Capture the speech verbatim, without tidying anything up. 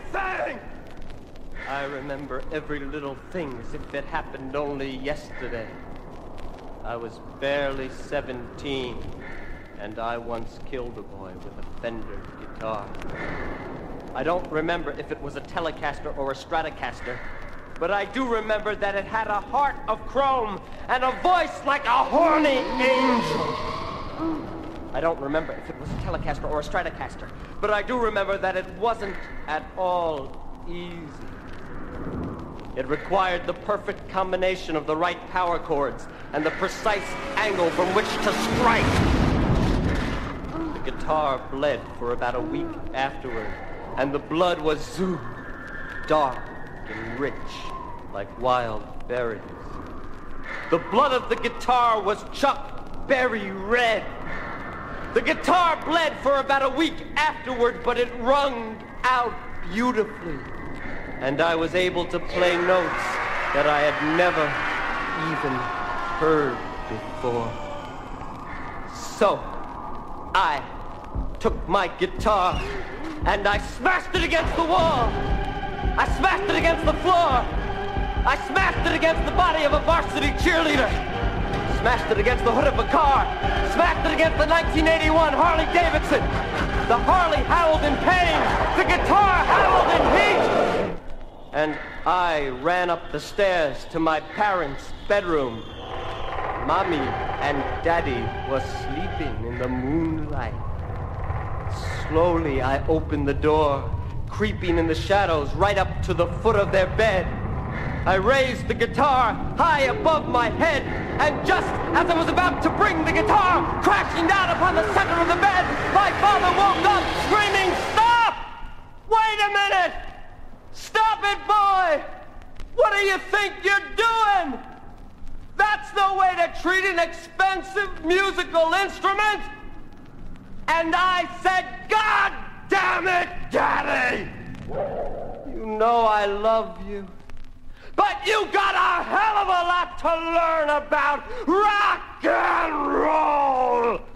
everything! I remember every little thing as if it happened only yesterday. I was barely seventeen, and I once killed a boy with a Fender guitar. I don't remember if it was a Telecaster or a Stratocaster, but I do remember that it had a heart of chrome and a voice like a horny angel. I don't remember if it was a Telecaster or a Stratocaster, but I do remember that it wasn't at all easy. It required the perfect combination of the right power chords and the precise angle from which to strike. The guitar bled for about a week afterward, and the blood was zoo, dark and rich like wild berries. The blood of the guitar was Chuck Berry red. The guitar bled for about a week afterward, but it wrung out beautifully. And I was able to play notes that I had never even heard before. So, I took my guitar and I smashed it against the wall. I smashed it against the floor. I smashed it against the body of a varsity cheerleader. Smashed it against the hood of a car. Smashed it against the nineteen eighty-one Harley Davidson. The Harley howled in pain. The guitar howled in heat. And I ran up the stairs to my parents' bedroom. Mommy and Daddy were sleeping in the moonlight. Slowly I opened the door, creeping in the shadows right up to the foot of their bed. I raised the guitar high above my head, and just as I was about to bring the guitar crashing down upon the center of the bed, my father woke up screaming, "Stop! Wait a minute! Stop it, boy! What do you think you're doing? That's no way to treat an expensive musical instrument!" And I said, "God damn it, Daddy! You know I love you, but you got a hell of a lot to learn about rock and roll!"